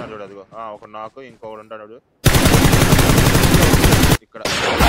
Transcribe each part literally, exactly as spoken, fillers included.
చూడు అదిగో ఒక నాకు ఇంకొకడు ఉంటాడు ఇక్కడ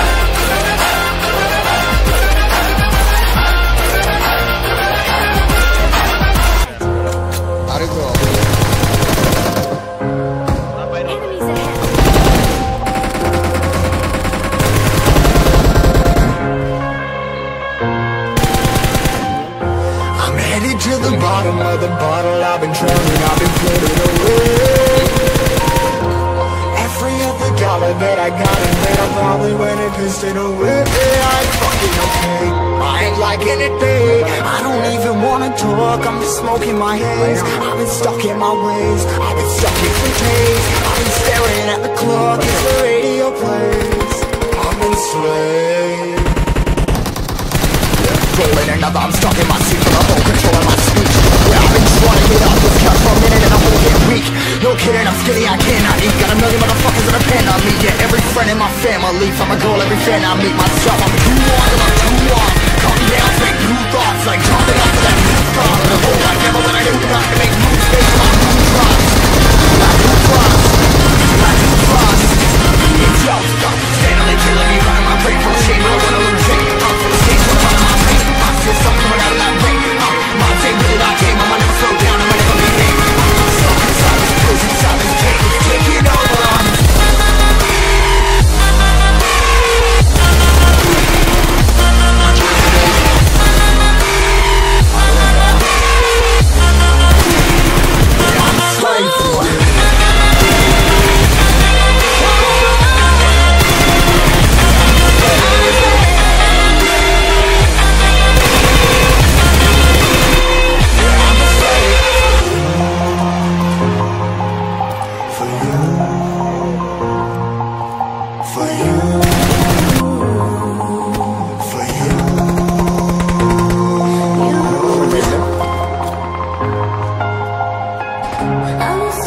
to the bottom of the bottle, I've been drowning, I've been floating away. Every other dollar that I got in bed, I probably went and pissed it away. I ain't fucking okay, I ain't liking it, babe. I don't even wanna talk, I'm just smoking my haze. I've been stuck in my ways, I've been stuck here for days. I've been staring at the clock as the radio plays. I'm enslaved. Rolling another, I'm stuck in my seat for the whole control of my speech. Yeah, I've been trying to get off this couch for a minute and I'm getting weak. No kidding, I'm skinny, I cannot eat. Got a million motherfuckers that depend on me. Yeah, every friend in my family, from a girl, every fan I meet myself. I'm too on, I'm too on. Calm down, take new thoughts, like jumping off of that new thought. The whole I never when I do not to make moves based on new drops. Like new drops, like new drops. It's yo, stop, standing killing me, running my brain full of shame. I don't wanna lose shame, I'm full of shame, full of my pain. There's something coming out of that rain. uh, My day really not game. I'ma never slow down, I'ma never be late. I'm stuck inside this prison, silence cage. Take it over on me. I'm a slave. I was